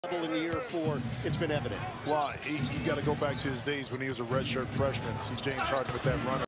In year 4, it's been evident. Well, you got to go back to his days when he was a redshirt freshman. See James Harden with that runner.